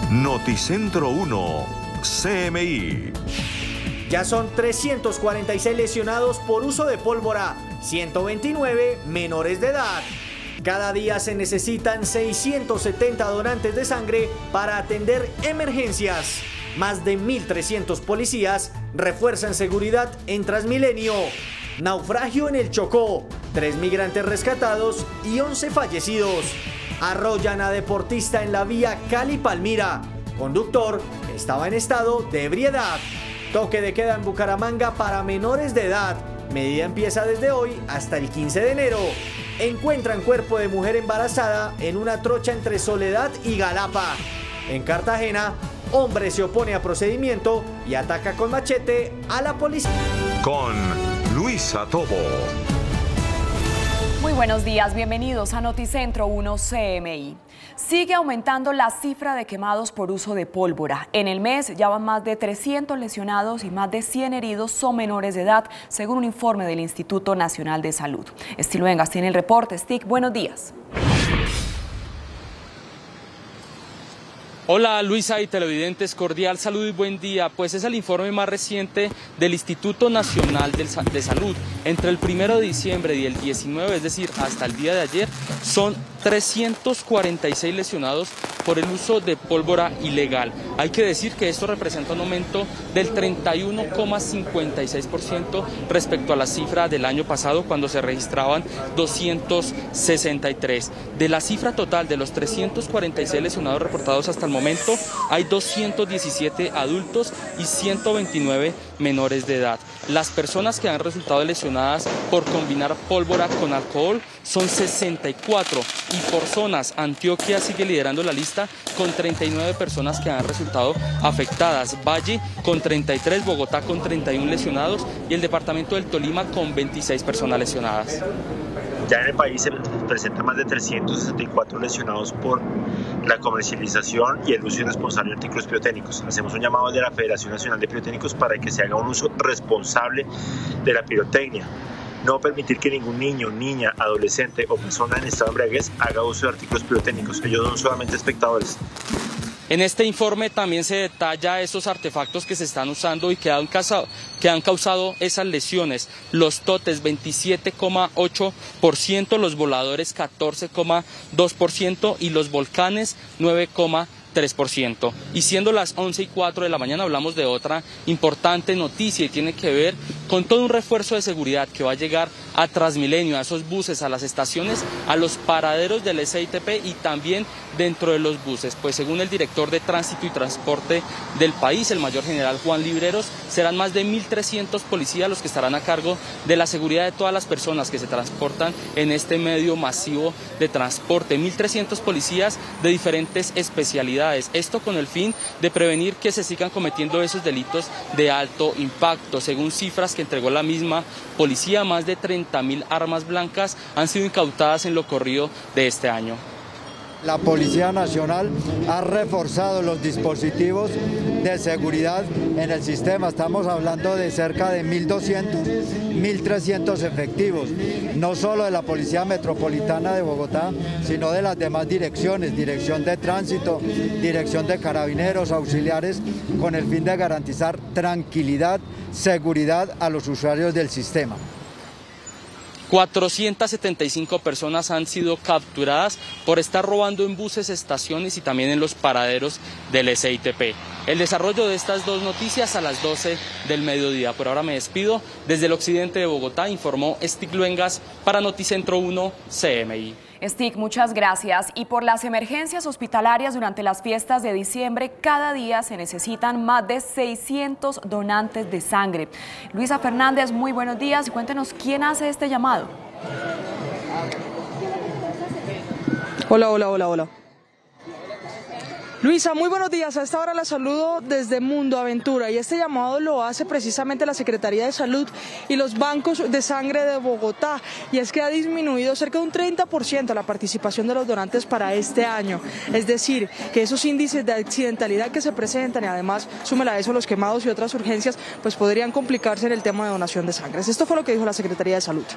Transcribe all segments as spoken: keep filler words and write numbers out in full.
Noticentro uno, C M I. Ya son trescientos cuarenta y seis lesionados por uso de pólvora, ciento veintinueve menores de edad. Cada día se necesitan seiscientos setenta donantes de sangre para atender emergencias. Más de mil trescientos policías refuerzan seguridad en Transmilenio. Naufragio en el Chocó, tres migrantes rescatados y once fallecidos. Arrollan a deportista en la vía Cali-Palmira. Conductor estaba en estado de ebriedad. Toque de queda en Bucaramanga para menores de edad. Medida empieza desde hoy hasta el quince de enero. Encuentran cuerpo de mujer embarazada en una trocha entre Soledad y Galapa. En Cartagena, hombre se opone a procedimiento y ataca con machete a la policía. Con Luisa Tobo. Muy buenos días, bienvenidos a Noticentro uno C M I. Sigue aumentando la cifra de quemados por uso de pólvora. En el mes ya van más de trescientos lesionados y más de cien heridos son menores de edad, según un informe del Instituto Nacional de Salud. Estilo Vengas tiene el reporte. Stick, buenos días. Hola Luisa y televidentes, cordial saludo y buen día. Pues es el informe más reciente del Instituto Nacional de Salud. Entre el primero de diciembre y el diecinueve, es decir, hasta el día de ayer, son trescientos cuarenta y seis lesionados por el uso de pólvora ilegal. Hay que decir que esto representa un aumento del treinta y uno coma cincuenta y seis por ciento respecto a la cifra del año pasado, cuando se registraban doscientos sesenta y tres. De la cifra total de los trescientos cuarenta y seis lesionados reportados hasta el momento, hay doscientos diecisiete adultos y ciento veintinueve menores de edad. Las personas que han resultado lesionadas por combinar pólvora con alcohol son sesenta y cuatro, y por zonas, Antioquia sigue liderando la lista con treinta y nueve personas que han resultado afectadas, Valle con treinta y tres, Bogotá con treinta y uno lesionados y el departamento del Tolima con veintiséis personas lesionadas. Ya en el país se presentan más de trescientos sesenta y cuatro lesionados por la comercialización y el uso irresponsable de artículos pirotécnicos. Hacemos un llamado de la Federación Nacional de Pirotécnicos para que se haga un uso responsable de la pirotecnia. No permitir que ningún niño, niña, adolescente o persona en estado de embriaguez haga uso de artículos pirotécnicos. Ellos son solamente espectadores. En este informe también se detalla esos artefactos que se están usando y que han causado, que han causado esas lesiones. Los totes veintisiete coma ocho por ciento, los voladores catorce coma dos por ciento y los volcanes nueve coma tres por ciento. Y siendo las once y cuatro de la mañana, hablamos de otra importante noticia y tiene que ver con todo un refuerzo de seguridad que va a llegar a Transmilenio, a esos buses, a las estaciones, a los paraderos del S I T P y también dentro de los buses. Pues según el director de Tránsito y Transporte del país, el mayor general Juan Libreros, serán más de mil trescientos policías los que estarán a cargo de la seguridad de todas las personas que se transportan en este medio masivo de transporte. mil trescientos policías de diferentes especialidades. Esto con el fin de prevenir que se sigan cometiendo esos delitos de alto impacto. Según cifras que entregó la misma policía, más de treinta mil armas blancas han sido incautadas en lo corrido de este año. La Policía Nacional ha reforzado los dispositivos de seguridad en el sistema. Estamos hablando de cerca de mil doscientos, mil trescientos efectivos, no solo de la Policía Metropolitana de Bogotá, sino de las demás direcciones, Dirección de Tránsito, Dirección de Carabineros, auxiliares, con el fin de garantizar tranquilidad, seguridad a los usuarios del sistema. cuatrocientas setenta y cinco personas han sido capturadas por estar robando en buses, estaciones y también en los paraderos del S I T P. El desarrollo de estas dos noticias a las doce del mediodía. Por ahora me despido. Desde el occidente de Bogotá informó Stick Luengas para Noticentro uno C M I. Stick, muchas gracias. Y por las emergencias hospitalarias durante las fiestas de diciembre, cada día se necesitan más de seiscientos donantes de sangre. Luisa Fernández, muy buenos días y cuéntenos quién hace este llamado. Hola, hola, hola, hola. Luisa, muy buenos días. A esta hora la saludo desde Mundo Aventura y este llamado lo hace precisamente la Secretaría de Salud y los bancos de sangre de Bogotá, y es que ha disminuido cerca de un treinta por ciento la participación de los donantes para este año. Es decir, que esos índices de accidentalidad que se presentan y además súmela a eso los quemados y otras urgencias, pues podrían complicarse en el tema de donación de sangre. Esto fue lo que dijo la Secretaría de Salud.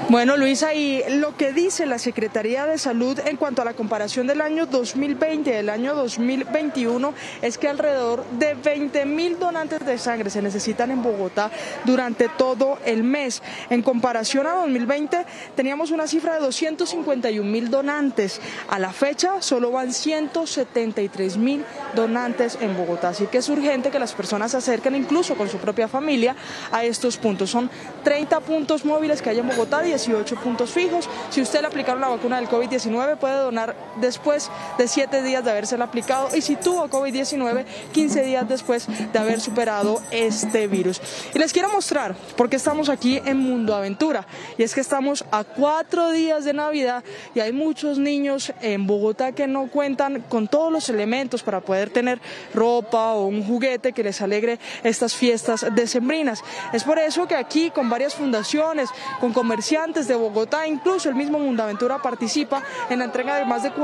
Bueno, Luisa, y lo que dice la Secretaría de Salud en cuanto a la comparación del año dos mil veinte y del año dos mil veintiuno es que alrededor de veinte mil donantes de sangre se necesitan en Bogotá durante todo el mes. En comparación a dos mil veinte teníamos una cifra de doscientos cincuenta y un mil donantes. A la fecha solo van ciento setenta y tres mil donantes en Bogotá, así que es urgente que las personas se acerquen incluso con su propia familia a estos puntos. Son treinta puntos móviles que hay en Bogotá, dieciocho puntos fijos. Si usted le aplicaron la vacuna del COVID diecinueve, puede donar después de siete días de habérsela aplicado, y si tuvo COVID diecinueve, quince días después de haber superado este virus. Y les quiero mostrar por qué estamos aquí en Mundo Aventura, y es que estamos a cuatro días de Navidad y hay muchos niños en Bogotá que no cuentan con todos los elementos para poder tener ropa o un juguete que les alegre estas fiestas decembrinas. Es por eso que aquí, con varias fundaciones, con comerciantes de Bogotá, incluso el mismo Mundo Aventura participa en la entrega de más de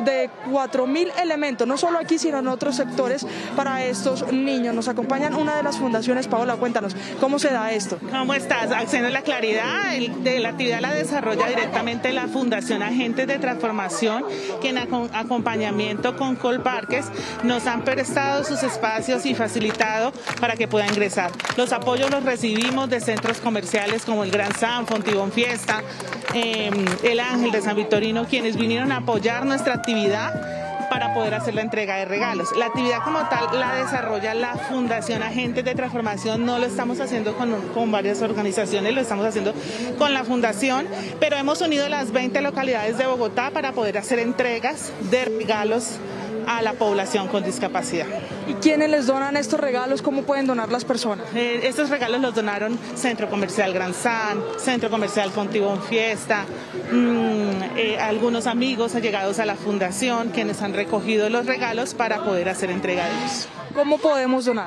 cuatro mil elementos, no solo aquí sino en otros sectores, para estos niños. Nos acompañan una de las fundaciones. Paola, cuéntanos, ¿cómo se da esto? ¿Cómo estás? Acción a la Claridad, el, de la actividad la desarrolla directamente la Fundación Agentes de Transformación, que en acompañamiento con Colparques nos han prestado sus espacios y facilitado para que puedan ingresar. Los apoyos los recibimos de centros comerciales como el Gran San, Fontibón Fiesta, eh, el Ángel de San Victorino, quienes vinieron a apoyar nuestra actividad para poder hacer la entrega de regalos. La actividad como tal la desarrolla la Fundación Agentes de Transformación, no lo estamos haciendo con, con varias organizaciones, lo estamos haciendo con la Fundación, pero hemos unido las veinte localidades de Bogotá para poder hacer entregas de regalos a la población con discapacidad. ¿Y quiénes les donan estos regalos? ¿Cómo pueden donar las personas? Eh, estos regalos los donaron Centro Comercial Gran San, Centro Comercial Fontibón Fiesta, mmm, eh, algunos amigos allegados a la Fundación, quienes han recogido los regalos para poder hacer entrega de ellos. ¿Cómo podemos donar?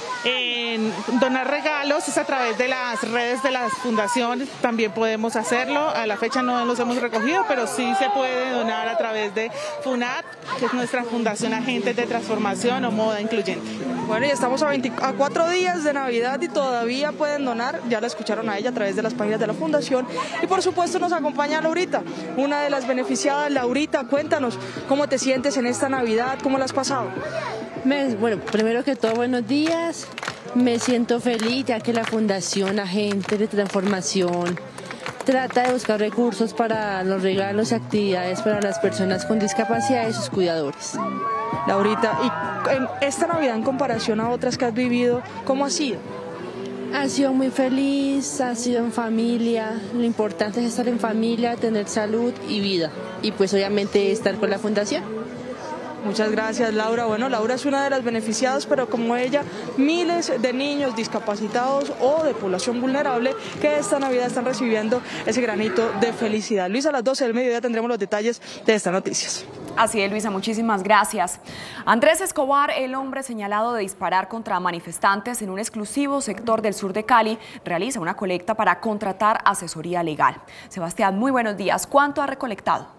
En donar regalos es a través de las redes de las fundaciones, también podemos hacerlo. A la fecha no los hemos recogido, pero sí se puede donar a través de FUNAT, que es nuestra Fundación Agentes de Transformación o Moda Incluyente. Bueno, y estamos a, veinte, a cuatro días de Navidad y todavía pueden donar. Ya la escucharon a ella a través de las páginas de la Fundación. Y por supuesto nos acompaña Laurita, una de las beneficiadas. Laurita, cuéntanos, ¿cómo te sientes en esta Navidad? ¿Cómo la has pasado? Me, bueno, primero que todo, buenos días. Me siento feliz ya que la Fundación Agentes de Transformación trata de buscar recursos para los regalos y actividades para las personas con discapacidad y sus cuidadores. Laurita, y en esta Navidad en comparación a otras que has vivido, ¿cómo ha sido? Ha sido muy feliz, ha sido en familia. Lo importante es estar en familia, tener salud y vida. Y pues obviamente estar con la Fundación. Muchas gracias, Laura. Bueno, Laura es una de las beneficiadas, pero como ella, miles de niños discapacitados o de población vulnerable que esta Navidad están recibiendo ese granito de felicidad. Luisa, a las doce del mediodía tendremos los detalles de estas noticias. Así es, Luisa, muchísimas gracias. Andrés Escobar, el hombre señalado de disparar contra manifestantes en un exclusivo sector del sur de Cali, realiza una colecta para contratar asesoría legal. Sebastián, muy buenos días. ¿Cuánto ha recolectado?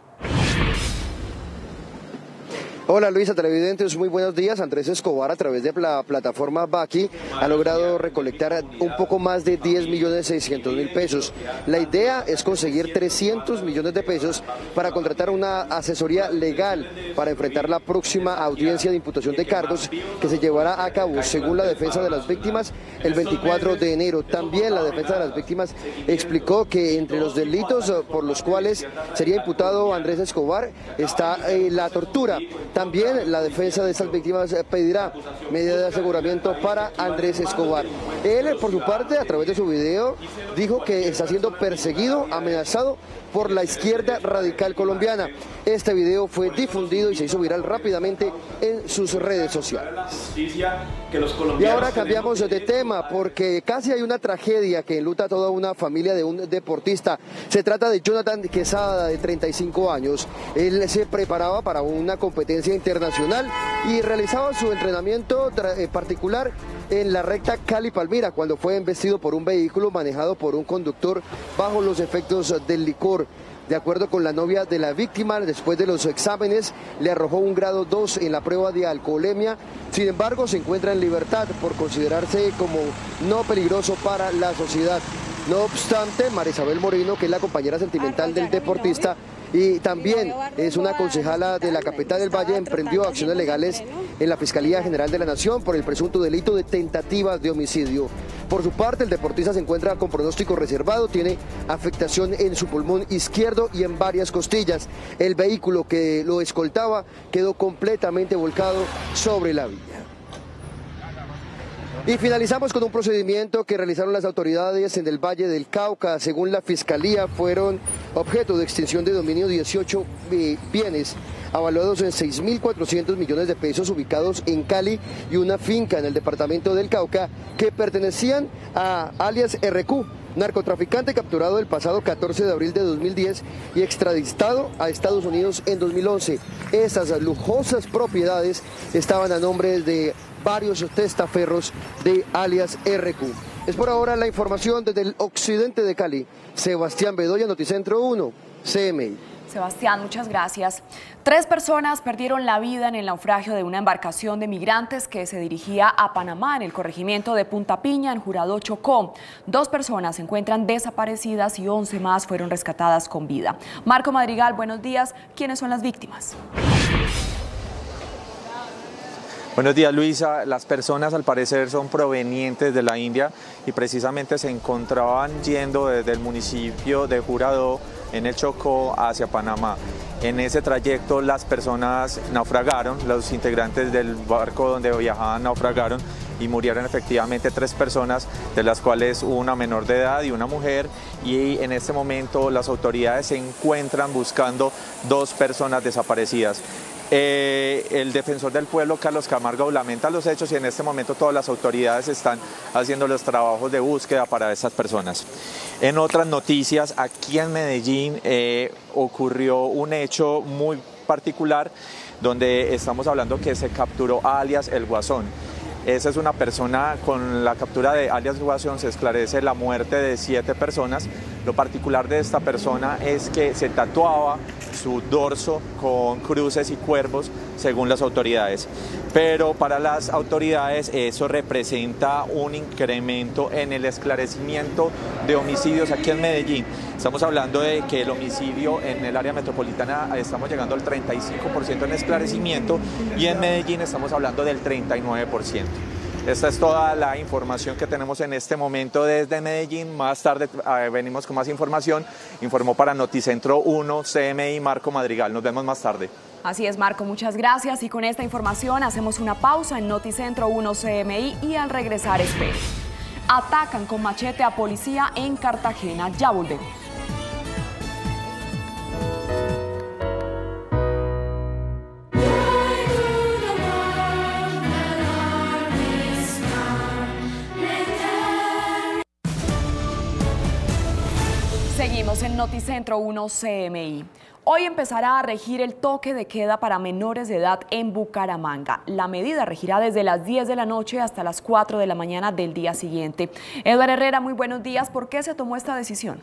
Hola Luisa, televidentes, muy buenos días. Andrés Escobar, a través de la plataforma Baki, ha logrado recolectar un poco más de diez millones seiscientos mil pesos. La idea es conseguir trescientos millones de pesos para contratar una asesoría legal para enfrentar la próxima audiencia de imputación de cargos que se llevará a cabo, según la defensa de las víctimas, el veinticuatro de enero. También la defensa de las víctimas explicó que entre los delitos por los cuales sería imputado Andrés Escobar está eh, la tortura. También la defensa de estas víctimas pedirá medidas de aseguramiento para Andrés Escobar. Él, por su parte, a través de su video, dijo que está siendo perseguido, amenazado por la izquierda radical colombiana. Este video fue difundido y se hizo viral rápidamente en sus redes sociales. Y ahora cambiamos de tema porque casi hay una tragedia que enluta a toda una familia de un deportista. Se trata de Jonathan Quesada, de treinta y cinco años. Él se preparaba para una competencia competencia internacional y realizaba su entrenamiento particular en la recta Cali-Palmira cuando fue embestido por un vehículo manejado por un conductor bajo los efectos del licor. De acuerdo con la novia de la víctima, después de los exámenes le arrojó un grado dos en la prueba de alcoholemia. Sin embargo, se encuentra en libertad por considerarse como no peligroso para la sociedad. No obstante, María Isabel Moreno, que es la compañera sentimental del deportista y también es una concejala de la capital del Valle, emprendió acciones legales en la Fiscalía General de la Nación por el presunto delito de tentativas de homicidio. Por su parte, el deportista se encuentra con pronóstico reservado, tiene afectación en su pulmón izquierdo y en varias costillas. El vehículo que lo escoltaba quedó completamente volcado sobre la vía. Y finalizamos con un procedimiento que realizaron las autoridades en el Valle del Cauca. Según la Fiscalía, fueron objeto de extinción de dominio dieciocho eh, bienes avaluados en seis mil cuatrocientos millones de pesos ubicados en Cali y una finca en el departamento del Cauca que pertenecían a alias R Q, narcotraficante capturado el pasado catorce de abril de dos mil diez y extraditado a Estados Unidos en dos mil once. Esas lujosas propiedades estaban a nombre de varios testaferros de alias R Q. Es por ahora la información desde el occidente de Cali. Sebastián Bedoya, Noticentro uno, C M I. Sebastián, muchas gracias. Tres personas perdieron la vida en el naufragio de una embarcación de migrantes que se dirigía a Panamá en el corregimiento de Punta Piña, en Jurado, Chocó. Dos personas se encuentran desaparecidas y once más fueron rescatadas con vida. Marco Madrigal, buenos días. ¿Quiénes son las víctimas? Buenos días, Luisa. Las personas al parecer son provenientes de la India y precisamente se encontraban yendo desde el municipio de Jurado en el Chocó hacia Panamá. En ese trayecto las personas naufragaron, los integrantes del barco donde viajaban naufragaron y murieron efectivamente tres personas, de las cuales una menor de edad y una mujer, y en este momento las autoridades se encuentran buscando dos personas desaparecidas. Eh, el defensor del pueblo, Carlos Camargo, lamenta los hechos y en este momento todas las autoridades están haciendo los trabajos de búsqueda para estas personas. En otras noticias, aquí en Medellín eh, ocurrió un hecho muy particular donde estamos hablando que se capturó a alias El Guasón. Esa es una persona, con la captura de alias Guasón se esclarece la muerte de siete personas. Lo particular de esta persona es que se tatuaba su dorso con cruces y cuervos, según las autoridades. Pero para las autoridades eso representa un incremento en el esclarecimiento de homicidios aquí en Medellín. Estamos hablando de que el homicidio en el área metropolitana estamos llegando al treinta y cinco por ciento en esclarecimiento y en Medellín estamos hablando del treinta y nueve por ciento. Esta es toda la información que tenemos en este momento desde Medellín. Más tarde eh, venimos con más información. Informó para Noticentro uno, C M I, Marco Madrigal. Nos vemos más tarde. Así es, Marco, muchas gracias. Y con esta información hacemos una pausa en Noticentro uno C M I y al regresar espere. Atacan con machete a policía en Cartagena. Ya volvemos. Seguimos en Noticentro uno C M I. Hoy empezará a regir el toque de queda para menores de edad en Bucaramanga. La medida regirá desde las diez de la noche hasta las cuatro de la mañana del día siguiente. Eduardo Herrera, muy buenos días. ¿Por qué se tomó esta decisión?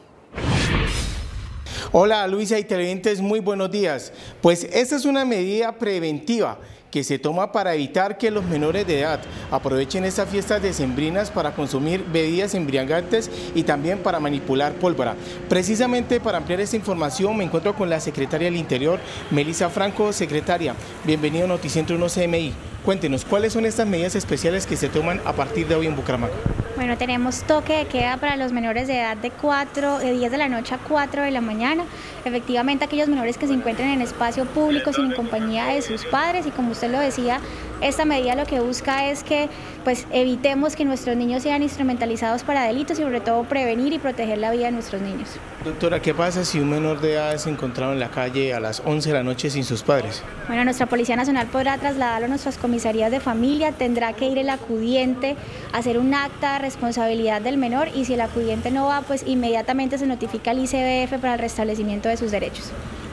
Hola Luisa y televidentes, muy buenos días. Pues esta es una medida preventiva que se toma para evitar que los menores de edad aprovechen estas fiestas decembrinas para consumir bebidas embriagantes y también para manipular pólvora. Precisamente para ampliar esta información me encuentro con la secretaria del Interior, Melissa Franco. Secretaria, bienvenido a Noticentro uno C M I. Cuéntenos, ¿cuáles son estas medidas especiales que se toman a partir de hoy en Bucaramanga? Bueno, tenemos toque de queda para los menores de edad de, cuatro, de diez de la noche a cuatro de la mañana. Efectivamente, aquellos menores que se encuentren en espacio público sin compañía de sus padres, y como usted lo decía, esta medida lo que busca es que pues, evitemos que nuestros niños sean instrumentalizados para delitos y sobre todo prevenir y proteger la vida de nuestros niños. Doctora, ¿qué pasa si un menor de edad es encontrado en la calle a las once de la noche sin sus padres? Bueno, nuestra Policía Nacional podrá trasladarlo a nuestras comisarías de familia, tendrá que ir el acudiente a hacer un acta de responsabilidad del menor y si el acudiente no va, pues inmediatamente se notifica al I C B F para el restablecimiento de sus derechos.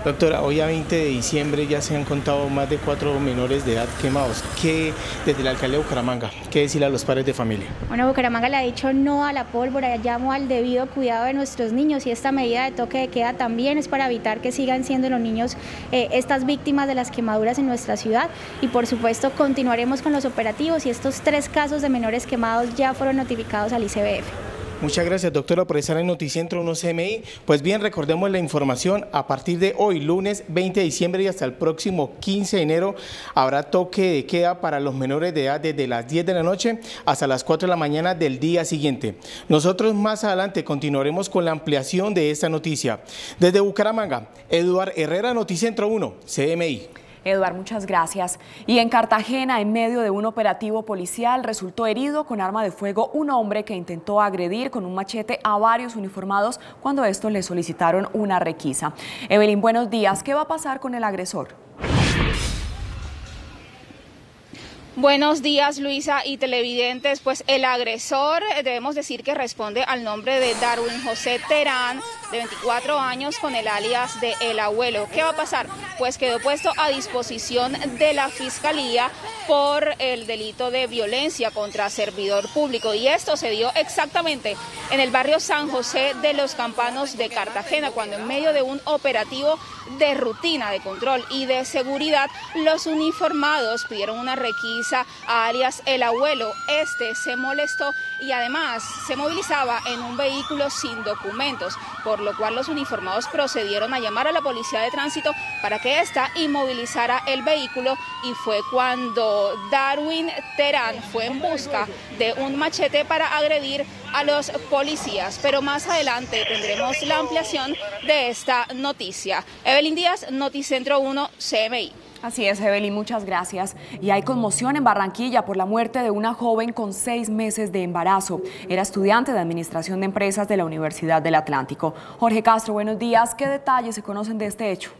Doctora, hoy a veinte de diciembre ya se han contado más de cuatro menores de edad quemados. ¿Qué, desde la alcaldía de Bucaramanga, qué decirle a los padres de familia? Bueno, Bucaramanga le ha dicho no a la pólvora, llamo al debido cuidado de nuestros niños y esta medida de toque de queda también es para evitar que sigan siendo los niños eh, estas víctimas de las quemaduras en nuestra ciudad y por supuesto continuaremos con los operativos y estos tres casos de menores quemados ya fueron notificados al I C B F. Muchas gracias, doctora, por estar en Noticentro uno C M I. Pues bien, recordemos la información, a partir de hoy, lunes veinte de diciembre y hasta el próximo quince de enero, habrá toque de queda para los menores de edad desde las diez de la noche hasta las cuatro de la mañana del día siguiente. Nosotros más adelante continuaremos con la ampliación de esta noticia. Desde Bucaramanga, Eduard Herrera, Noticentro uno C M I. Eduard, muchas gracias. Y en Cartagena, en medio de un operativo policial, resultó herido con arma de fuego un hombre que intentó agredir con un machete a varios uniformados cuando estos le solicitaron una requisa. Evelyn, buenos días. ¿Qué va a pasar con el agresor? Buenos días, Luisa y televidentes. Pues el agresor, debemos decir que responde al nombre de Darwin José Terán, de veinticuatro años, con el alias de El Abuelo. ¿Qué va a pasar? Pues quedó puesto a disposición de la Fiscalía por el delito de violencia contra servidor público. Y esto se dio exactamente en el barrio San José de los Campanos de Cartagena, cuando en medio de un operativo de rutina, de control y de seguridad, los uniformados pidieron una requisa a alias El Abuelo. Este se molestó y además se movilizaba en un vehículo sin documentos, por lo cual los uniformados procedieron a llamar a la policía de tránsito para que ésta inmovilizara el vehículo y fue cuando Darwin Terán fue en busca de un machete para agredir a los policías. Pero más adelante tendremos la ampliación de esta noticia. Evelyn Díaz, Noticentro uno C M I. Así es, Evelyn, muchas gracias. Y hay conmoción en Barranquilla por la muerte de una joven con seis meses de embarazo. Era estudiante de Administración de Empresas de la Universidad del Atlántico. Jorge Castro, buenos días. ¿Qué detalles se conocen de este hecho?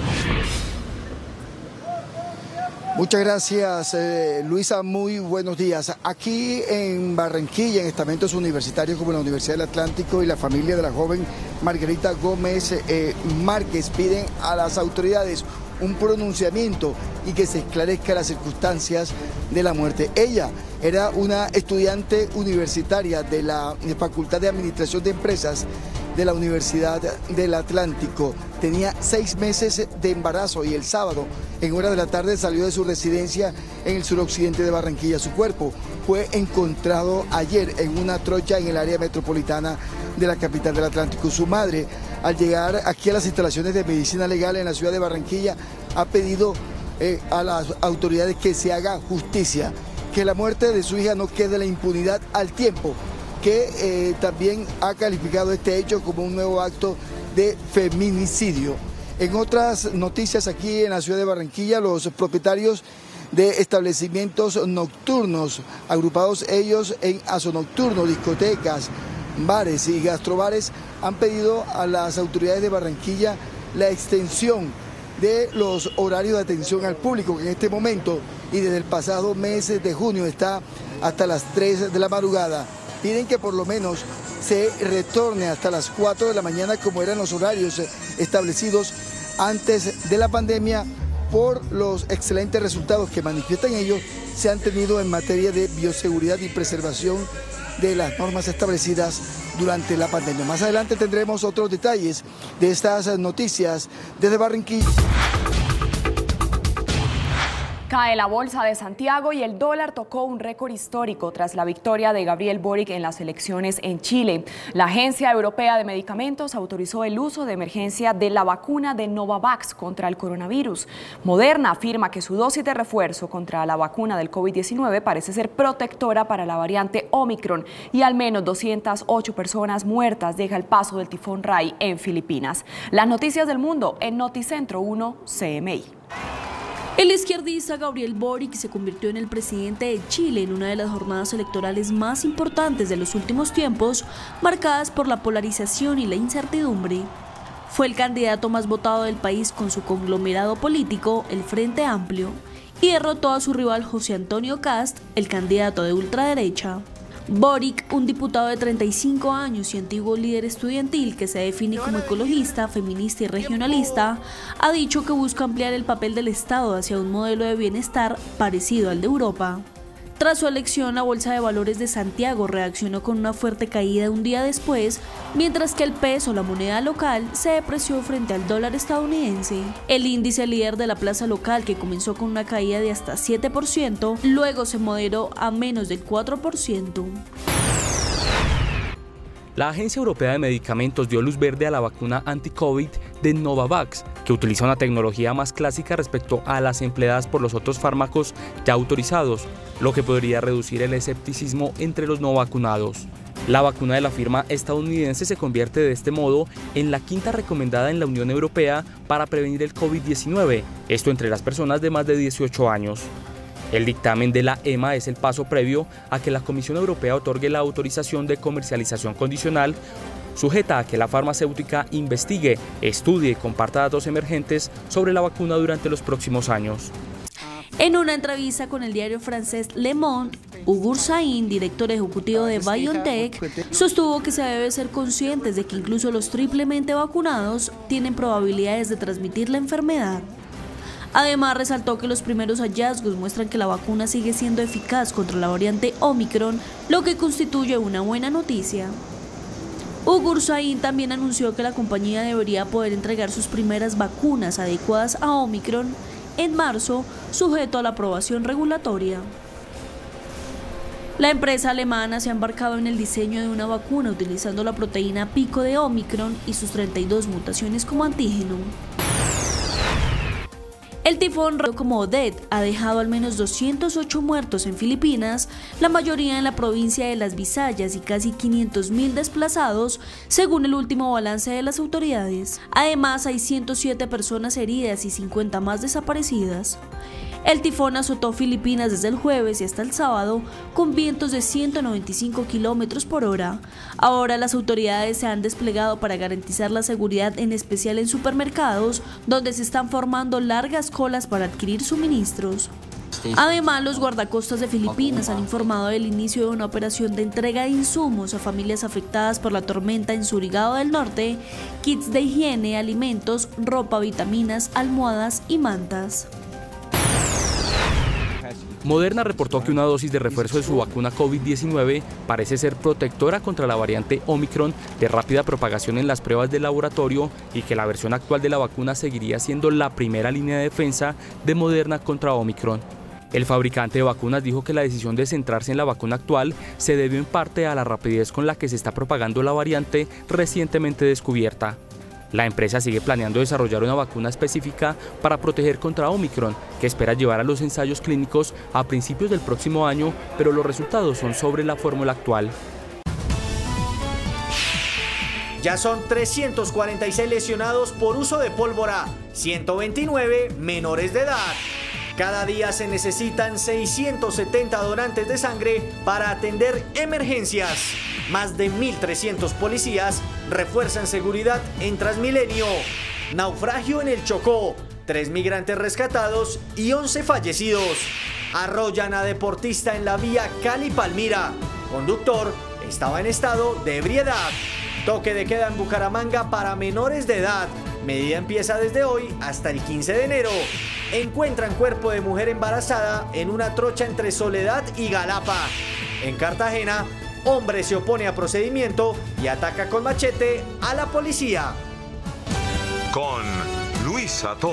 Muchas gracias, eh, Luisa, muy buenos días. Aquí en Barranquilla, en estamentos universitarios como la Universidad del Atlántico y la familia de la joven Margarita Gómez eh, Márquez piden a las autoridades un pronunciamiento y que se esclarezca las circunstancias de la muerte. Ella era una estudiante universitaria de la Facultad de Administración de Empresas de la Universidad del Atlántico. Tenía seis meses de embarazo y el sábado, en horas de la tarde, salió de su residencia en el suroccidente de Barranquilla. Su cuerpo fue encontrado ayer en una trocha en el área metropolitana de la capital del Atlántico. Su madre, al llegar aquí a las instalaciones de medicina legal en la ciudad de Barranquilla, ha pedido eh, a las autoridades que se haga justicia, que la muerte de su hija no quede en la impunidad, al tiempo que eh, también ha calificado este hecho como un nuevo acto de feminicidio. En otras noticias, aquí en la ciudad de Barranquilla, los propietarios de establecimientos nocturnos, agrupados ellos en azonocturno, discotecas, bares y gastrobares, han pedido a las autoridades de Barranquilla la extensión de los horarios de atención al público, que en este momento y desde el pasado mes de junio está hasta las tres de la madrugada. Piden que por lo menos se retorne hasta las cuatro de la mañana, como eran los horarios establecidos antes de la pandemia, por los excelentes resultados que manifiestan ellos se han tenido en materia de bioseguridad y preservación de las normas establecidas durante la pandemia. Más adelante tendremos otros detalles de estas noticias desde Barranquilla. Cae la bolsa de Santiago y el dólar tocó un récord histórico tras la victoria de Gabriel Boric en las elecciones en Chile. La Agencia Europea de Medicamentos autorizó el uso de emergencia de la vacuna de Novavax contra el coronavirus. Moderna afirma que su dosis de refuerzo contra la vacuna del COVID diecinueve parece ser protectora para la variante Omicron y al menos doscientas ocho personas muertas deja el paso del tifón Rai en Filipinas. Las noticias del mundo en Noticentro uno C M I. El izquierdista Gabriel Boric se convirtió en el presidente de Chile en una de las jornadas electorales más importantes de los últimos tiempos, marcadas por la polarización y la incertidumbre. Fue el candidato más votado del país con su conglomerado político, el Frente Amplio, y derrotó a su rival José Antonio Kast, el candidato de ultraderecha. Boric, un diputado de treinta y cinco años y antiguo líder estudiantil que se define como ecologista, feminista y regionalista, ha dicho que busca ampliar el papel del Estado hacia un modelo de bienestar parecido al de Europa. Tras su elección, la Bolsa de Valores de Santiago reaccionó con una fuerte caída un día después, mientras que el peso, la moneda local, se depreció frente al dólar estadounidense. El índice líder de la plaza local, que comenzó con una caída de hasta siete por ciento, luego se moderó a menos del cuatro por ciento. La Agencia Europea de Medicamentos dio luz verde a la vacuna anti-COVID de Novavax, que utiliza una tecnología más clásica respecto a las empleadas por los otros fármacos ya autorizados, lo que podría reducir el escepticismo entre los no vacunados. La vacuna de la firma estadounidense se convierte de este modo en la quinta recomendada en la Unión Europea para prevenir el COVID diecinueve, esto entre las personas de más de dieciocho años. El dictamen de la E M A es el paso previo a que la Comisión Europea otorgue la autorización de comercialización condicional, sujeta a que la farmacéutica investigue, estudie y comparta datos emergentes sobre la vacuna durante los próximos años. En una entrevista con el diario francés Le Monde, Ugur Sahin, director ejecutivo de BioNTech, sostuvo que se debe ser conscientes de que incluso los triplemente vacunados tienen probabilidades de transmitir la enfermedad. Además, resaltó que los primeros hallazgos muestran que la vacuna sigue siendo eficaz contra la variante Omicron, lo que constituye una buena noticia. Ugur Sahin también anunció que la compañía debería poder entregar sus primeras vacunas adecuadas a Omicron en marzo, sujeto a la aprobación regulatoria. La empresa alemana se ha embarcado en el diseño de una vacuna utilizando la proteína pico de Omicron y sus treinta y dos mutaciones como antígeno. El tifón como Odette ha dejado al menos doscientos ocho muertos en Filipinas, la mayoría en la provincia de Las Visayas y casi quinientos mil desplazados, según el último balance de las autoridades. Además, hay ciento siete personas heridas y cincuenta más desaparecidas. El tifón azotó Filipinas desde el jueves y hasta el sábado con vientos de ciento noventa y cinco kilómetros por hora. Ahora las autoridades se han desplegado para garantizar la seguridad, en especial en supermercados, donde se están formando largas colas para adquirir suministros. Además, los guardacostas de Filipinas han informado del inicio de una operación de entrega de insumos a familias afectadas por la tormenta en Surigao del Norte, kits de higiene, alimentos, ropa, vitaminas, almohadas y mantas. Moderna reportó que una dosis de refuerzo de su vacuna COVID diecinueve parece ser protectora contra la variante Omicron de rápida propagación en las pruebas de laboratorio y que la versión actual de la vacuna seguiría siendo la primera línea de defensa de Moderna contra Omicron. El fabricante de vacunas dijo que la decisión de centrarse en la vacuna actual se debió en parte a la rapidez con la que se está propagando la variante recientemente descubierta. La empresa sigue planeando desarrollar una vacuna específica para proteger contra Omicron, que espera llevar a los ensayos clínicos a principios del próximo año, pero los resultados son sobre la fórmula actual. Ya son trescientos cuarenta y seis lesionados por uso de pólvora, ciento veintinueve menores de edad. Cada día se necesitan seiscientos setenta donantes de sangre para atender emergencias. Más de mil trescientos policías refuerzan seguridad en Transmilenio. Naufragio en el Chocó. Tres migrantes rescatados y once fallecidos. Arrollan a deportista en la vía Cali-Palmira. Conductor estaba en estado de ebriedad. Toque de queda en Bucaramanga para menores de edad. Medida empieza desde hoy hasta el quince de enero. Encuentran cuerpo de mujer embarazada en una trocha entre Soledad y Galapa. En Cartagena, hombre se opone a procedimiento y ataca con machete a la policía. Con Luisa Tobo.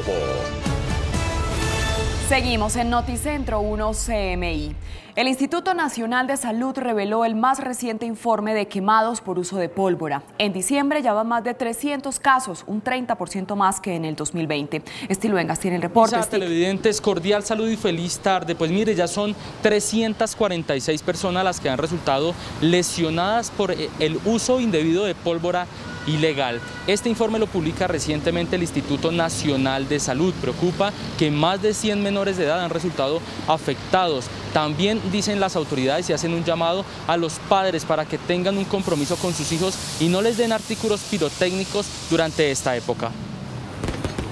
Seguimos en Noticentro uno C M I. El Instituto Nacional de Salud reveló el más reciente informe de quemados por uso de pólvora. En diciembre ya van más de trescientos casos, un treinta por ciento más que en el dos mil veinte. Estilo Vengas tiene el reporte. Lisa, televidentes, cordial saludo y feliz tarde. Pues mire, ya son trescientas cuarenta y seis personas las que han resultado lesionadas por el uso indebido de pólvora ilegal. Este informe lo publica recientemente el Instituto Nacional de Salud. Preocupa que más de cien menores de edad han resultado afectados. También dicen las autoridades y hacen un llamado a los padres para que tengan un compromiso con sus hijos y no les den artículos pirotécnicos durante esta época.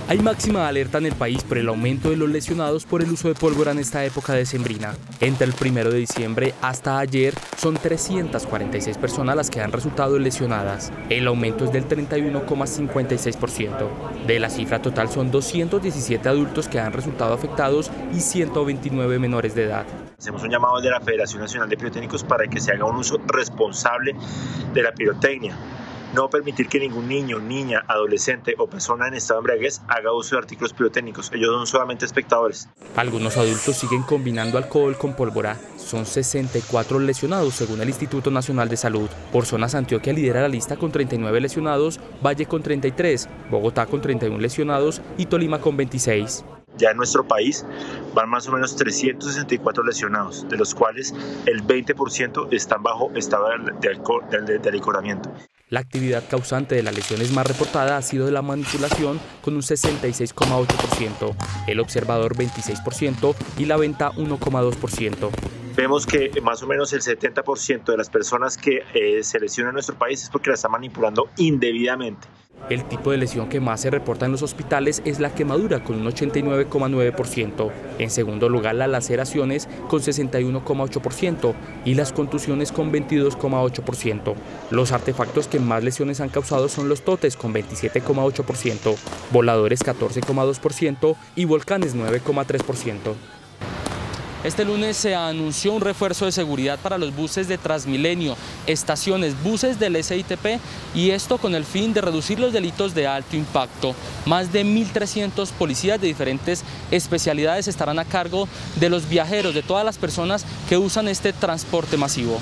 Hay máxima alerta en el país por el aumento de los lesionados por el uso de pólvora en esta época decembrina. Entre el primero de diciembre hasta ayer son trescientas cuarenta y seis personas las que han resultado lesionadas. El aumento es del treinta y uno coma cincuenta y seis por ciento. De la cifra total son doscientos diecisiete adultos que han resultado afectados y ciento veintinueve menores de edad. Hacemos un llamado de la Federación Nacional de Pirotécnicos para que se haga un uso responsable de la pirotecnia. No permitir que ningún niño, niña, adolescente o persona en estado de embriaguez haga uso de artículos pirotécnicos. Ellos son solamente espectadores. Algunos adultos siguen combinando alcohol con pólvora. Son sesenta y cuatro lesionados según el Instituto Nacional de Salud. Por zonas, Antioquia lidera la lista con treinta y nueve lesionados, Valle con treinta y tres, Bogotá con treinta y uno lesionados y Tolima con veintiséis. Ya en nuestro país van más o menos trescientos sesenta y cuatro lesionados, de los cuales el veinte por ciento están bajo estado de, alcohol, de, de alicoramiento. La actividad causante de las lesiones más reportada ha sido de la manipulación con un sesenta y seis coma ocho por ciento, el observador veintiséis por ciento y la venta uno coma dos por ciento. Vemos que más o menos el setenta por ciento de las personas que eh, se lesionan en nuestro país es porque la están manipulando indebidamente. El tipo de lesión que más se reporta en los hospitales es la quemadura con un ochenta y nueve coma nueve por ciento. En segundo lugar, las laceraciones con sesenta y uno coma ocho por ciento y las contusiones con veintidós coma ocho por ciento. Los artefactos que más lesiones han causado son los totes con veintisiete coma ocho por ciento, voladores catorce coma dos por ciento y volcanes nueve coma tres por ciento. Este lunes se anunció un refuerzo de seguridad para los buses de Transmilenio, estaciones, buses del S I T P, y esto con el fin de reducir los delitos de alto impacto. Más de mil trescientos policías de diferentes especialidades estarán a cargo de los viajeros, de todas las personas que usan este transporte masivo.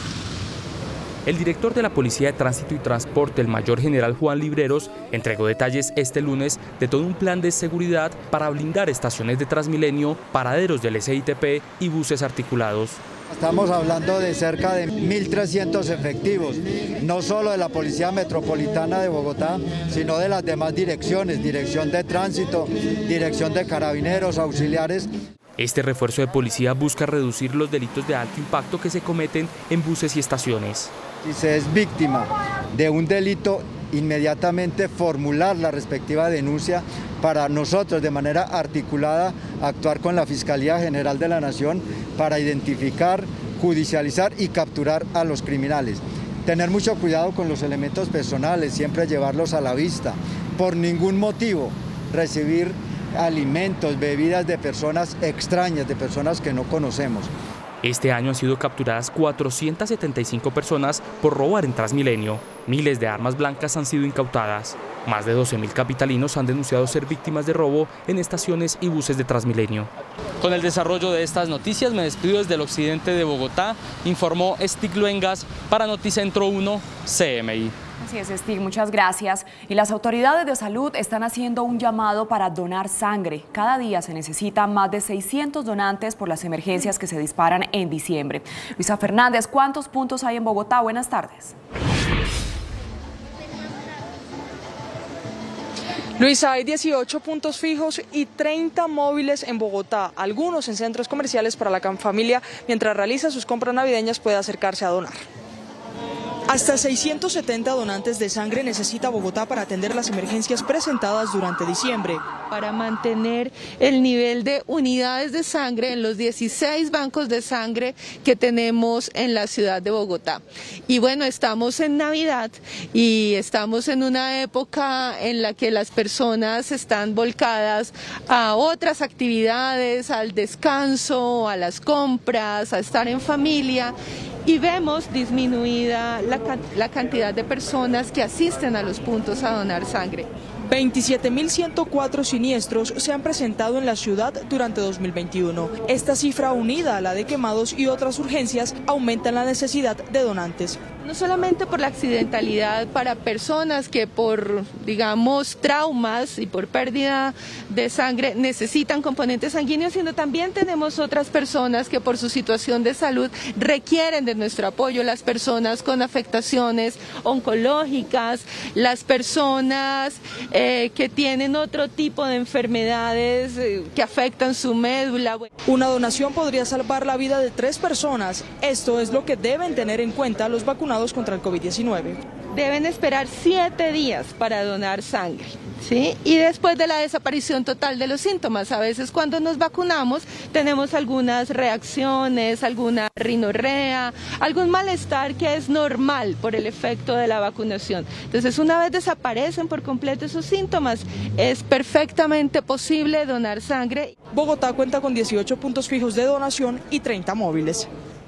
El director de la Policía de Tránsito y Transporte, el mayor general Juan Libreros, entregó detalles este lunes de todo un plan de seguridad para blindar estaciones de Transmilenio, paraderos del S I T P y buses articulados. Estamos hablando de cerca de mil trescientos efectivos, no solo de la Policía Metropolitana de Bogotá, sino de las demás direcciones, Dirección de Tránsito, Dirección de Carabineros, auxiliares. Este refuerzo de policía busca reducir los delitos de alto impacto que se cometen en buses y estaciones. Si se es víctima de un delito, inmediatamente formular la respectiva denuncia para nosotros de manera articulada actuar con la Fiscalía General de la Nación para identificar, judicializar y capturar a los criminales. Tener mucho cuidado con los elementos personales, siempre llevarlos a la vista. Por ningún motivo recibir alimentos, bebidas de personas extrañas, de personas que no conocemos. Este año han sido capturadas cuatrocientas setenta y cinco personas por robar en Transmilenio. Miles de armas blancas han sido incautadas. Más de doce mil capitalinos han denunciado ser víctimas de robo en estaciones y buses de Transmilenio. Con el desarrollo de estas noticias me despido desde el occidente de Bogotá, informó Stig Luengas para Noticentro uno C M I. Así es, Stig, muchas gracias. Y las autoridades de salud están haciendo un llamado para donar sangre. Cada día se necesitan más de seiscientos donantes por las emergencias que se disparan en diciembre. Luisa Fernández, ¿cuántos puntos hay en Bogotá? Buenas tardes. Luisa, hay dieciocho puntos fijos y treinta móviles en Bogotá, algunos en centros comerciales para la familia, mientras realiza sus compras navideñas puede acercarse a donar. Hasta seiscientos setenta donantes de sangre necesita Bogotá para atender las emergencias presentadas durante diciembre. Para mantener el nivel de unidades de sangre en los dieciséis bancos de sangre que tenemos en la ciudad de Bogotá. Y bueno, estamos en Navidad y estamos en una época en la que las personas están volcadas a otras actividades, al descanso, a las compras, a estar en familia. Y vemos disminuida la, la cantidad de personas que asisten a los puntos a donar sangre. veintisiete mil ciento cuatro siniestros se han presentado en la ciudad durante dos mil veintiuno. Esta cifra, unida a la de quemados y otras urgencias, aumenta la necesidad de donantes. No solamente por la accidentalidad para personas que por, digamos, traumas y por pérdida de sangre necesitan componentes sanguíneos, sino también tenemos otras personas que por su situación de salud requieren de nuestro apoyo, las personas con afectaciones oncológicas, las personas eh, que tienen otro tipo de enfermedades eh, que afectan su médula. Una donación podría salvar la vida de tres personas. Esto es lo que deben tener en cuenta los vacunados contra el COVID diecinueve. deben esperar siete días para donar sangre, ¿sí? Y después de la desaparición total de los síntomas, a veces cuando nos vacunamos tenemos algunas reacciones, alguna rinorrea, algún malestar que es normal por el efecto de la vacunación. Entonces, una vez desaparecen por completo esos síntomas, es perfectamente posible donar sangre. Bogotá cuenta con dieciocho puntos fijos de donación y treinta móviles.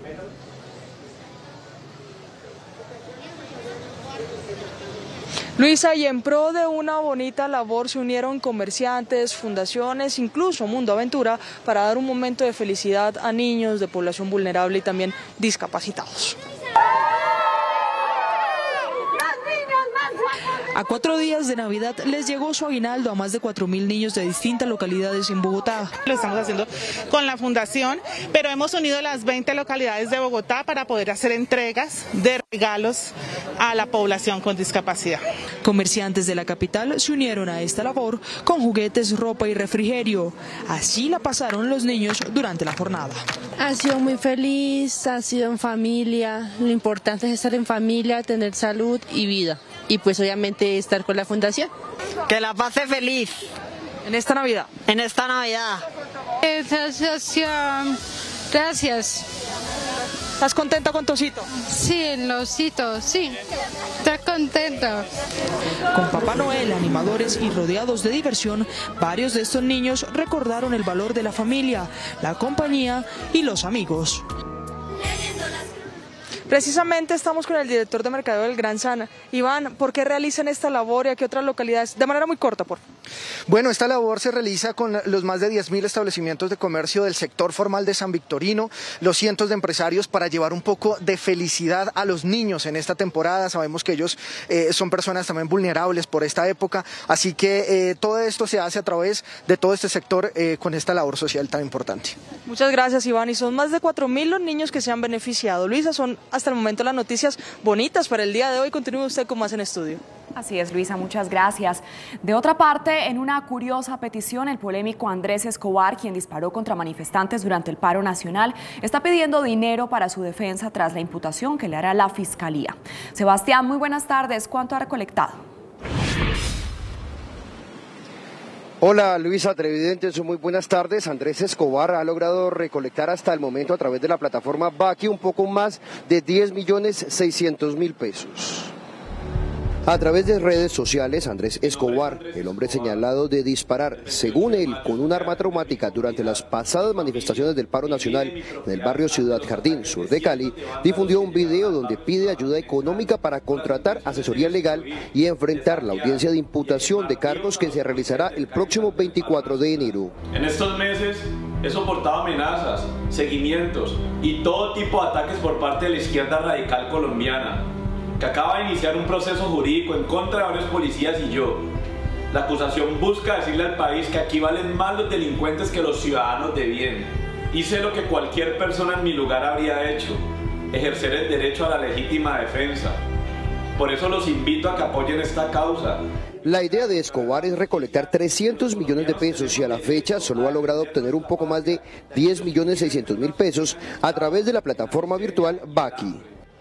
Luisa, y en pro de una bonita labor se unieron comerciantes, fundaciones, incluso Mundo Aventura, para dar un momento de felicidad a niños de población vulnerable y también discapacitados. A cuatro días de Navidad les llegó su aguinaldo a más de cuatro mil niños de distintas localidades en Bogotá. Lo estamos haciendo con la fundación, pero hemos unido las veinte localidades de Bogotá para poder hacer entregas de regalos a la población con discapacidad. Comerciantes de la capital se unieron a esta labor con juguetes, ropa y refrigerio. Así la pasaron los niños durante la jornada. Ha sido muy feliz, ha sido en familia. Lo importante es estar en familia, tener salud y vida. Y pues obviamente estar con la fundación. Que la pase feliz. En esta Navidad. En esta Navidad. Asociación. Gracias. ¿Estás contenta con Tosito? Sí, el osito, sí. Está contento. Con Papá Noel, animadores y rodeados de diversión, varios de estos niños recordaron el valor de la familia, la compañía y los amigos. Precisamente estamos con el director de mercadeo del Gran San. Iván, ¿por qué realizan esta labor y a qué otras localidades? De manera muy corta, por favor. Bueno, esta labor se realiza con los más de diez mil establecimientos de comercio del sector formal de San Victorino, los cientos de empresarios, para llevar un poco de felicidad a los niños en esta temporada. Sabemos que ellos eh, son personas también vulnerables por esta época, así que eh, todo esto se hace a través de todo este sector eh, con esta labor social tan importante. Muchas gracias, Iván. Y son más de cuatro mil los niños que se han beneficiado. Luisa, son hasta el momento las noticias bonitas para el día de hoy. Continúe usted con más en estudio. Así es, Luisa, muchas gracias. De otra parte, en una curiosa petición, el polémico Andrés Escobar, quien disparó contra manifestantes durante el paro nacional, está pidiendo dinero para su defensa tras la imputación que le hará la Fiscalía. Sebastián, muy buenas tardes. ¿Cuánto ha recolectado? Hola Luisa, televidentes, muy buenas tardes. Andrés Escobar ha logrado recolectar hasta el momento a través de la plataforma Baki un poco más de diez millones seiscientos mil pesos. A través de redes sociales, Andrés Escobar, el hombre señalado de disparar, según él, con un arma traumática durante las pasadas manifestaciones del paro nacional en el barrio Ciudad Jardín, sur de Cali, difundió un video donde pide ayuda económica para contratar asesoría legal y enfrentar la audiencia de imputación de cargos que se realizará el próximo veinticuatro de enero. En estos meses he soportado amenazas, seguimientos y todo tipo de ataques por parte de la izquierda radical colombiana, que acaba de iniciar un proceso jurídico en contra de varios policías y yo. La acusación busca decirle al país que aquí valen más los delincuentes que los ciudadanos de bien. Hice lo que cualquier persona en mi lugar habría hecho, ejercer el derecho a la legítima defensa. Por eso los invito a que apoyen esta causa. La idea de Escobar es recolectar trescientos millones de pesos y a la fecha solo ha logrado obtener un poco más de diez millones seiscientos mil pesos a través de la plataforma virtual Baki.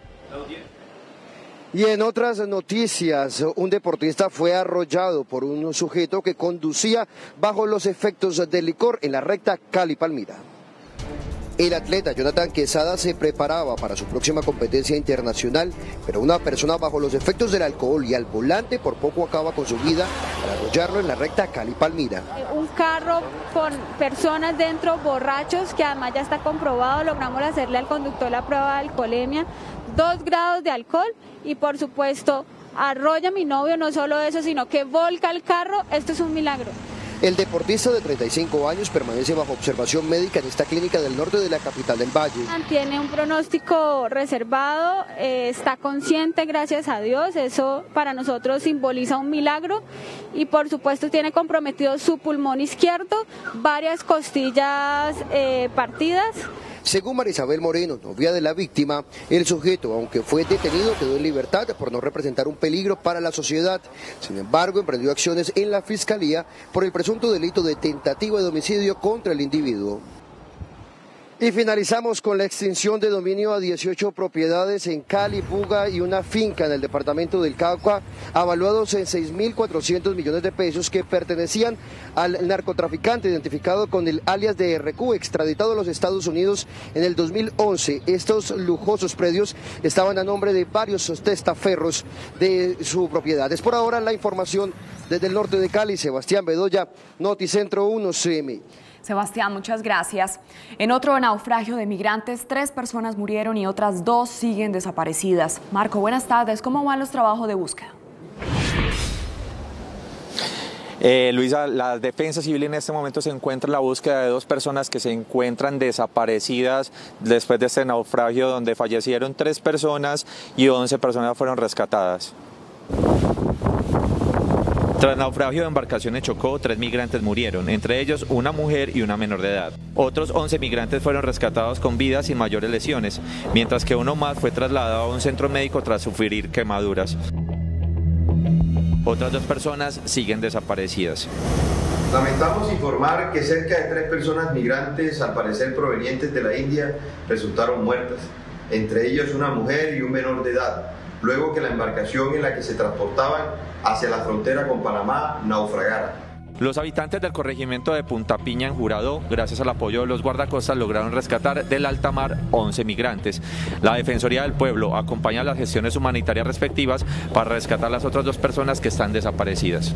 Y en otras noticias, un deportista fue arrollado por un sujeto que conducía bajo los efectos del licor en la recta Cali-Palmira. El atleta Jonathan Quesada se preparaba para su próxima competencia internacional, pero una persona bajo los efectos del alcohol y al volante por poco acaba con su vida al arrollarlo en la recta Cali-Palmira. Un carro con personas dentro borrachos, que además ya está comprobado, logramos hacerle al conductor la prueba de alcoholemia, dos grados de alcohol y por supuesto arrolla a mi novio, no solo eso, sino que volca el carro. Esto es un milagro. El deportista de treinta y cinco años permanece bajo observación médica en esta clínica del norte de la capital del Valle. Tiene un pronóstico reservado, eh, está consciente, gracias a Dios, eso para nosotros simboliza un milagro y por supuesto tiene comprometido su pulmón izquierdo, varias costillas eh, partidas. Según Marisabel Moreno, novia de la víctima, el sujeto, aunque fue detenido, quedó en libertad por no representar un peligro para la sociedad. Sin embargo, emprendió acciones en la Fiscalía por el presunto delito de tentativa de homicidio contra el individuo. Y finalizamos con la extinción de dominio a dieciocho propiedades en Cali, Buga y una finca en el departamento del Cauca, avaluados en seis mil cuatrocientos millones de pesos que pertenecían al narcotraficante identificado con el alias de R Q, extraditado a los Estados Unidos en el dos mil once. Estos lujosos predios estaban a nombre de varios testaferros de su propiedad. Es por ahora la información desde el norte de Cali. Sebastián Bedoya, Noticentro uno C M I. Sebastián, muchas gracias. En otro naufragio de migrantes, tres personas murieron y otras dos siguen desaparecidas. Marco, buenas tardes. ¿Cómo van los trabajos de búsqueda? Eh, Luisa, la Defensa Civil en este momento se encuentra en la búsqueda de dos personas que se encuentran desaparecidas después de este naufragio donde fallecieron tres personas y once personas fueron rescatadas. Tras naufragio de embarcación en Chocó, tres migrantes murieron, entre ellos una mujer y una menor de edad. Otros once migrantes fueron rescatados con vida sin mayores lesiones, mientras que uno más fue trasladado a un centro médico tras sufrir quemaduras. Otras dos personas siguen desaparecidas. Lamentamos informar que cerca de tres personas migrantes, al parecer provenientes de la India, resultaron muertas, entre ellos una mujer y un menor de edad, luego que la embarcación en la que se transportaban hacia la frontera con Panamá naufragara. Los habitantes del corregimiento de Punta Piña en Jurado, gracias al apoyo de los guardacostas, lograron rescatar del alta mar once migrantes. La Defensoría del Pueblo acompaña las gestiones humanitarias respectivas para rescatar las otras dos personas que están desaparecidas.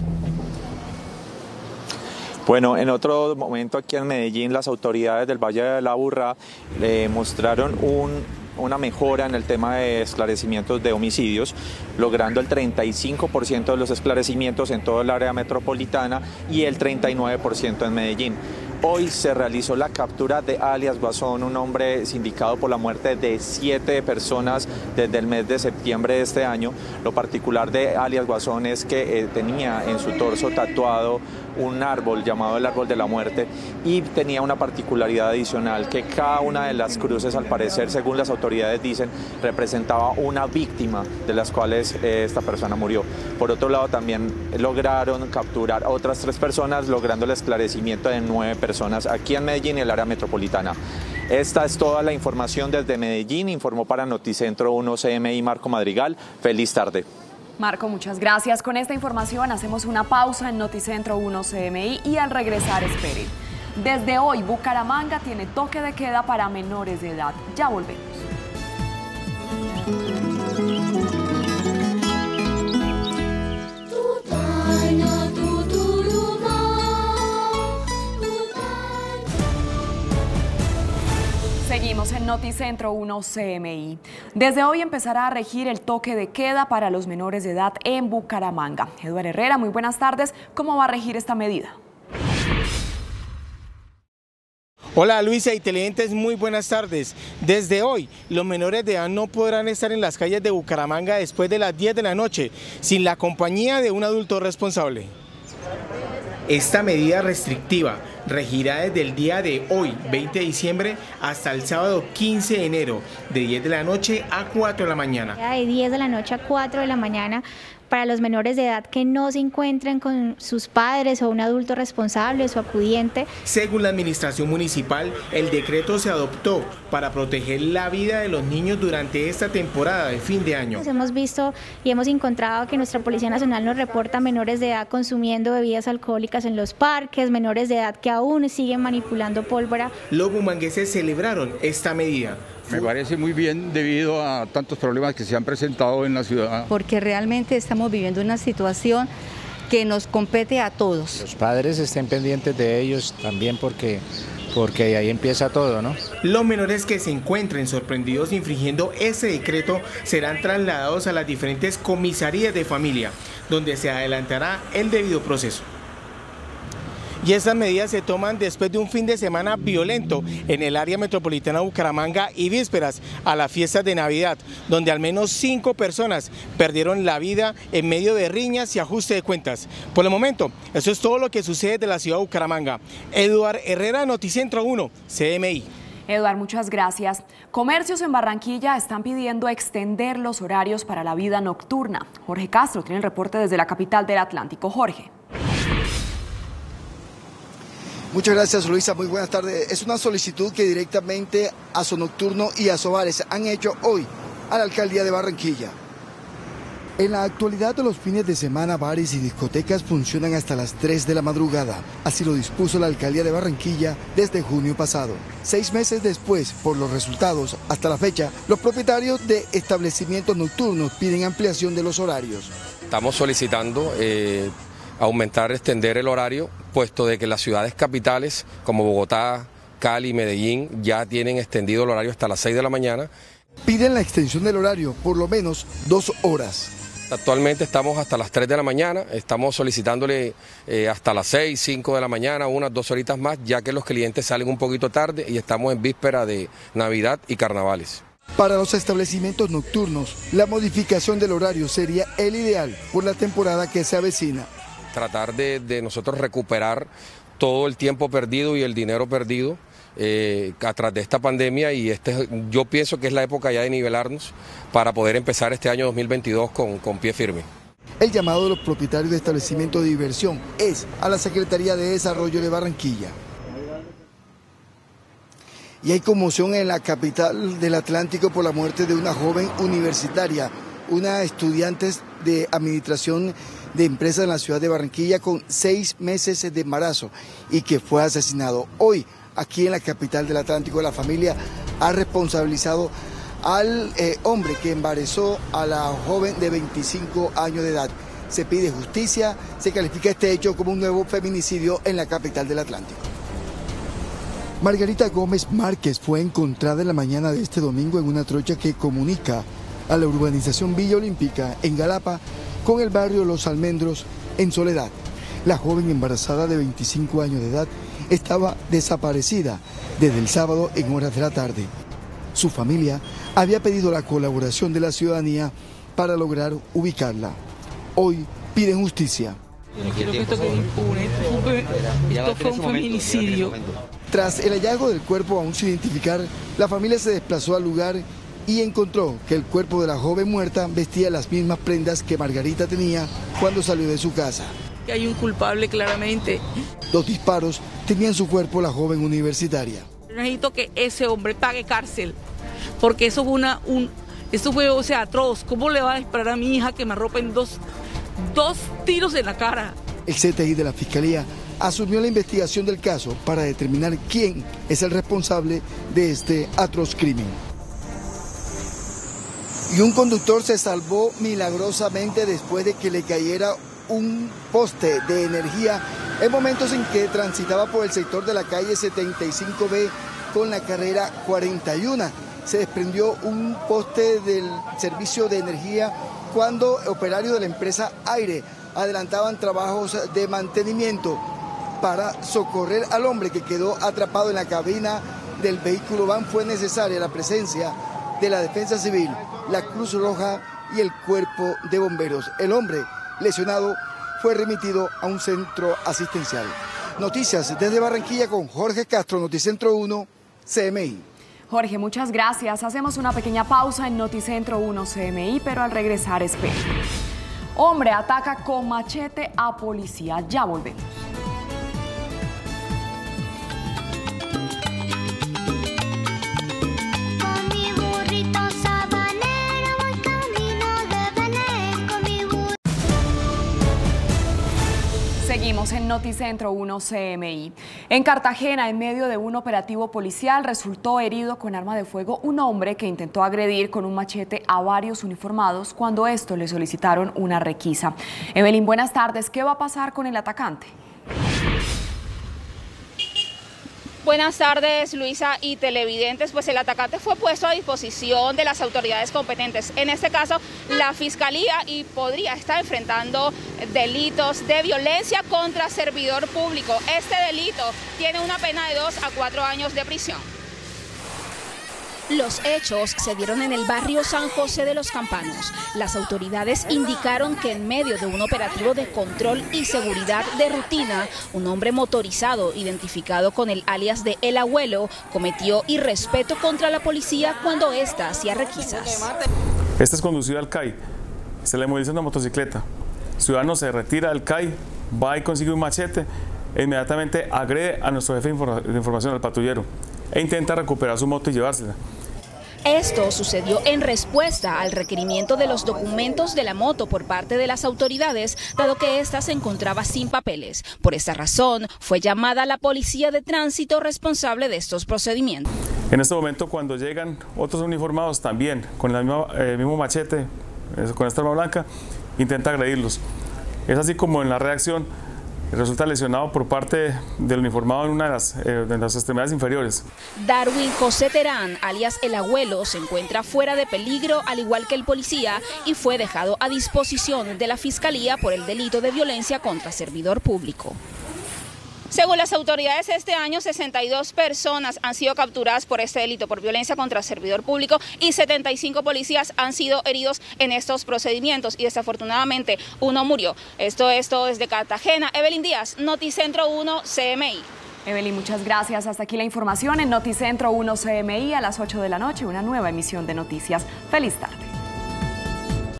Bueno, en otro momento aquí en Medellín, las autoridades del Valle de la Aburrá eh, mostraron un... una mejora en el tema de esclarecimientos de homicidios, logrando el treinta y cinco por ciento de los esclarecimientos en todo el área metropolitana y el treinta y nueve por ciento en Medellín. Hoy se realizó la captura de alias Guasón, un hombre sindicado por la muerte de siete personas desde el mes de septiembre de este año. Lo particular de alias Guasón es que eh, tenía en su torso tatuado un árbol llamado el árbol de la muerte y tenía una particularidad adicional, que cada una de las cruces, al parecer, según las autoridades dicen, representaba una víctima de las cuales eh, esta persona murió. Por otro lado, también lograron capturar a otras tres personas, logrando el esclarecimiento de nueve personas aquí en Medellín y el área metropolitana. Esta es toda la información desde Medellín. Informó para Noticentro uno C M I Marco Madrigal. Feliz tarde. Marco, muchas gracias. Con esta información hacemos una pausa en Noticentro uno C M I y al regresar esperen. Desde hoy Bucaramanga tiene toque de queda para menores de edad. Ya volvemos. Seguimos en Noticentro uno C M I. Desde hoy empezará a regir el toque de queda para los menores de edad en Bucaramanga. Eduardo Herrera, muy buenas tardes. ¿Cómo va a regir esta medida? Hola Luisa y televidentes, muy buenas tardes. Desde hoy, los menores de edad no podrán estar en las calles de Bucaramanga después de las diez de la noche, sin la compañía de un adulto responsable. Esta medida restrictiva regirá desde el día de hoy, veinte de diciembre, hasta el sábado quince de enero, de diez de la noche a cuatro de la mañana. De diez de la noche a cuatro de la mañana para los menores de edad que no se encuentren con sus padres o un adulto responsable o acudiente. Según la administración municipal, el decreto se adoptó para proteger la vida de los niños durante esta temporada de fin de año. Hemos visto y hemos encontrado que nuestra Policía Nacional nos reporta menores de edad consumiendo bebidas alcohólicas en los parques, menores de edad que aún siguen manipulando pólvora. Los bumangueses celebraron esta medida. Me parece muy bien debido a tantos problemas que se han presentado en la ciudad. Porque realmente estamos viviendo una situación que nos compete a todos. Los padres estén pendientes de ellos también porque, porque ahí empieza todo, ¿no? Los menores que se encuentren sorprendidos infringiendo ese decreto serán trasladados a las diferentes comisarías de familia, donde se adelantará el debido proceso. Y estas medidas se toman después de un fin de semana violento en el área metropolitana de Bucaramanga y vísperas a las fiestas de Navidad, donde al menos cinco personas perdieron la vida en medio de riñas y ajuste de cuentas. Por el momento, eso es todo lo que sucede de la ciudad de Bucaramanga. Eduardo Herrera, Noticentro uno, C M I. Eduardo, muchas gracias. Comercios en Barranquilla están pidiendo extender los horarios para la vida nocturna. Jorge Castro tiene el reporte desde la capital del Atlántico. Jorge. Muchas gracias, Luisa. Muy buenas tardes. Es una solicitud que directamente Azonocturno y Azobares han hecho hoy a la alcaldía de Barranquilla. En la actualidad de los fines de semana, bares y discotecas funcionan hasta las tres de la madrugada. Así lo dispuso la alcaldía de Barranquilla desde junio pasado. Seis meses después, por los resultados, hasta la fecha, los propietarios de establecimientos nocturnos piden ampliación de los horarios. Estamos solicitando eh, aumentar, extender el horario, puesto de que las ciudades capitales como Bogotá, Cali, Medellín ya tienen extendido el horario hasta las seis de la mañana. Piden la extensión del horario por lo menos dos horas. Actualmente estamos hasta las tres de la mañana, estamos solicitándole eh, hasta las seis, cinco de la mañana, unas dos horitas más, ya que los clientes salen un poquito tarde y estamos en víspera de Navidad y carnavales. Para los establecimientos nocturnos, la modificación del horario sería el ideal por la temporada que se avecina. Tratar de, de nosotros recuperar todo el tiempo perdido y el dinero perdido Eh, a través de esta pandemia, y este, yo pienso que es la época ya de nivelarnos para poder empezar este año dos mil veintidós con, con pie firme. El llamado de los propietarios de establecimientos de diversión es a la Secretaría de Desarrollo de Barranquilla. Y hay conmoción en la capital del Atlántico por la muerte de una joven universitaria, una estudiante de administración de empresas en la ciudad de Barranquilla con seis meses de embarazo y que fue asesinado hoy. Aquí en la capital del Atlántico, la familia ha responsabilizado al eh, hombre que embarazó a la joven de veinticinco años de edad. Se pide justicia, se califica este hecho como un nuevo feminicidio en la capital del Atlántico. Margarita Gómez Márquez fue encontrada en la mañana de este domingo en una trocha que comunica a la urbanización Villa Olímpica en Galapa con el barrio Los Almendros en Soledad. La joven embarazada de veinticinco años de edad estaba desaparecida desde el sábado en horas de la tarde. Su familia había pedido la colaboración de la ciudadanía para lograr ubicarla. Hoy piden justicia. No quiero que esto quede impune. Esto fue un feminicidio. Tras el hallazgo del cuerpo aún sin identificar, la familia se desplazó al lugar y encontró que el cuerpo de la joven muerta vestía las mismas prendas que Margarita tenía cuando salió de su casa. Que hay un culpable claramente. Dos disparos tenían en su cuerpo la joven universitaria. Necesito que ese hombre pague cárcel, porque eso fue una, un, eso fue, o sea, atroz. ¿Cómo le va a esperar a mi hija que me arropen dos, dos tiros en la cara? El C T I de la Fiscalía asumió la investigación del caso para determinar quién es el responsable de este atroz crimen. Y un conductor se salvó milagrosamente después de que le cayera un poste de energía en momentos en que transitaba por el sector de la calle setenta y cinco B con la carrera cuarenta y uno. Se desprendió un poste del servicio de energía cuando operarios de la empresa Aire adelantaban trabajos de mantenimiento para socorrer al hombre que quedó atrapado en la cabina del vehículo van. Fue necesaria la presencia de la Defensa Civil, la Cruz Roja y el Cuerpo de Bomberos. El hombre lesionado fue remitido a un centro asistencial. Noticias desde Barranquilla con Jorge Castro, Noticentro uno, C M I. Jorge, muchas gracias. Hacemos una pequeña pausa en Noticentro uno C M I, pero al regresar, espera. Hombre ataca con machete a policía. Ya volvemos. Seguimos en Noticentro uno C M I. En Cartagena, en medio de un operativo policial, resultó herido con arma de fuego un hombre que intentó agredir con un machete a varios uniformados cuando estos le solicitaron una requisa. Evelyn, buenas tardes. ¿Qué va a pasar con el atacante? Buenas tardes, Luisa y televidentes. Pues el atacante fue puesto a disposición de las autoridades competentes, en este caso la Fiscalía, y podría estar enfrentando delitos de violencia contra servidor público. Este delito tiene una pena de dos a cuatro años de prisión. Los hechos se dieron en el barrio San José de los Campanos. Las autoridades indicaron que en medio de un operativo de control y seguridad de rutina, un hombre motorizado, identificado con el alias de El Abuelo, cometió irrespeto contra la policía cuando ésta hacía requisas. Este es conducido al C A I, se le moviliza una motocicleta. El ciudadano se retira del C A I, va y consigue un machete. e inmediatamente agrede a nuestro jefe de información, al patrullero, e intenta recuperar su moto y llevársela. Esto sucedió en respuesta al requerimiento de los documentos de la moto por parte de las autoridades, dado que ésta se encontraba sin papeles. Por esta razón, fue llamada la policía de tránsito responsable de estos procedimientos. En este momento, cuando llegan otros uniformados también, con el mismo, eh, mismo machete, eh, con esta arma blanca, intenta agredirlos. Es así como en la reacción resulta lesionado por parte del uniformado en una de las, eh, de las extremidades inferiores. Darwin José Terán, alias El Abuelo, se encuentra fuera de peligro, al igual que el policía, y fue dejado a disposición de la Fiscalía por el delito de violencia contra servidor público. Según las autoridades, este año sesenta y dos personas han sido capturadas por este delito, por violencia contra servidor público, y setenta y cinco policías han sido heridos en estos procedimientos y desafortunadamente uno murió. Esto es todo desde Cartagena. Evelyn Díaz, Noticentro uno C M I. Evelyn, muchas gracias. Hasta aquí la información en Noticentro uno C M I a las ocho de la noche, una nueva emisión de noticias. Feliz tarde.